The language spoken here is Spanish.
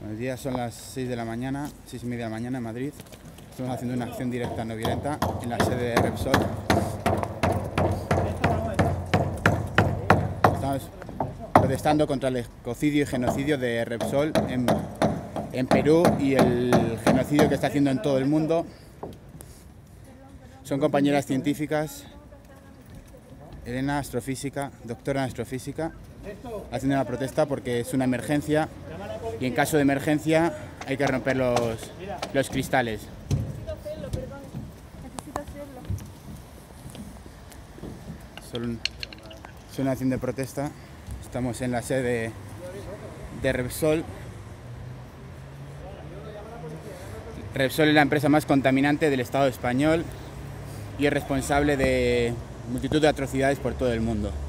Buenos días, son las 6 de la mañana, 6:30 de la mañana en Madrid. Estamos haciendo una acción directa no violenta en la sede de Repsol. Estamos protestando contra el ecocidio y genocidio de Repsol en Perú y el genocidio que está haciendo en todo el mundo. Son compañeras científicas, Elena, astrofísica, doctora en astrofísica, haciendo una protesta porque es una emergencia y en caso de emergencia hay que romper los cristales. Necesito hacerlo, perdón. Necesito hacerlo. Es una acción de protesta. Estamos en la sede de Repsol. Repsol es la empresa más contaminante del Estado español y es responsable de multitud de atrocidades por todo el mundo.